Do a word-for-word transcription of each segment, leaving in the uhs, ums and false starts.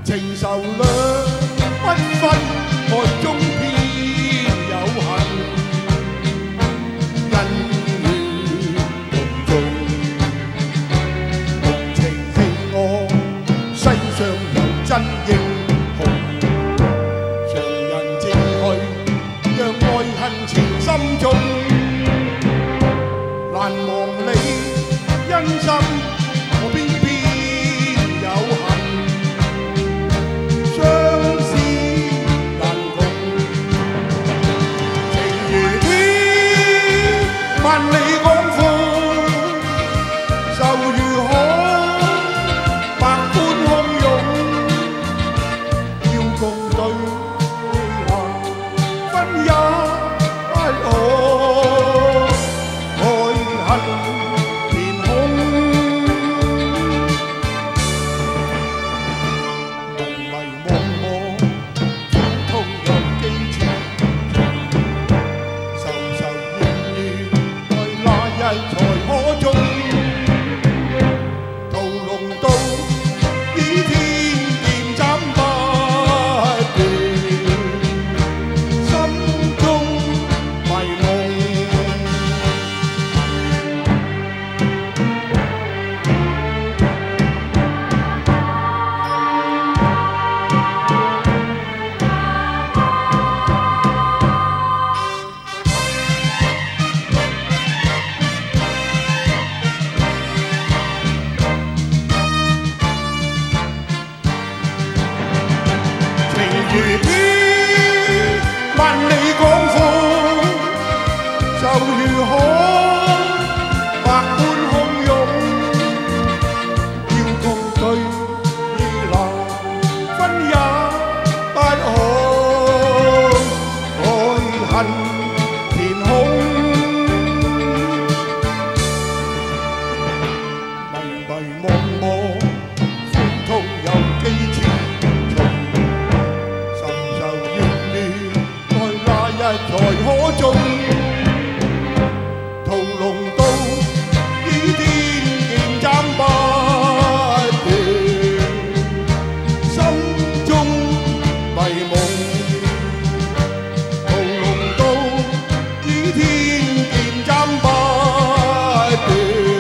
情仇兩不分，愛中偏有恨，恩怨同重，無情氣我世上有真英雄，常人自去，讓愛恨纏心中，難忘你恩心，我偏偏有恨。 萬里廣闊，就如海，百般洶湧，要共對難，分也不可，愛恨填空，迷迷惘惘，苦痛又幾次。 才可終，屠龍刀倚天劍斬不斷，心中迷夢。如天萬里廣闊，就如海百般洶湧，要共對與難，分也不可，愛恨填空，迷迷惘惘，苦痛有幾次。 才可終，屠龍刀倚天劍斬不斷，心中迷夢。屠龍刀倚天劍斬不斷，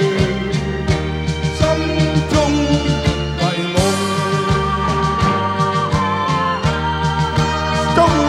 心中迷夢。